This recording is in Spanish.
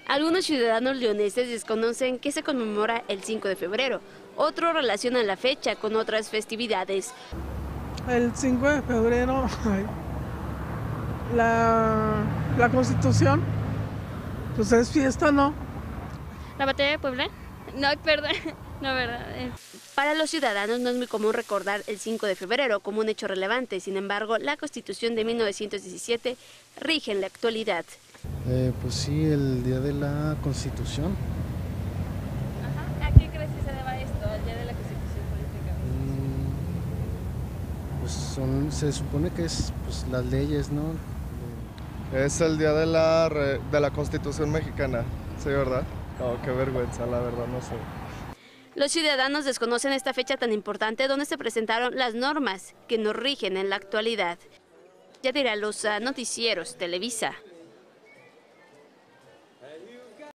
Algunos ciudadanos leoneses desconocen que se conmemora el 5 de febrero. Otros relacionan la fecha con otras festividades. El 5 de febrero, la Constitución, pues es fiesta, ¿no? ¿La batalla de Puebla? No, perdón, no, verdad. Para los ciudadanos no es muy común recordar el 5 de febrero como un hecho relevante. Sin embargo, la Constitución de 1917 rige en la actualidad. Pues sí, el día de la Constitución. Ajá. ¿A qué crees que se deba esto, al día de la Constitución política? Pues se supone que es pues, las leyes, ¿no? Es el día de la Constitución mexicana, ¿sí, verdad? Oh, qué vergüenza, la verdad, no sé. Los ciudadanos desconocen esta fecha tan importante donde se presentaron las normas que nos rigen en la actualidad. Yadira Loza, Noticieros Televisa.